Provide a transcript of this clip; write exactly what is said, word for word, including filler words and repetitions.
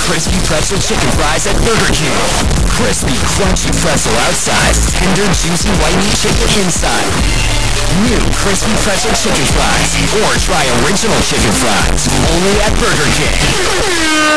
crispy pretzel chicken fries at Burger King. Crispy, crunchy pretzel outside, tender, juicy white meat chicken inside. New crispy pretzel chicken fries, or try original chicken fries, only at Burger King.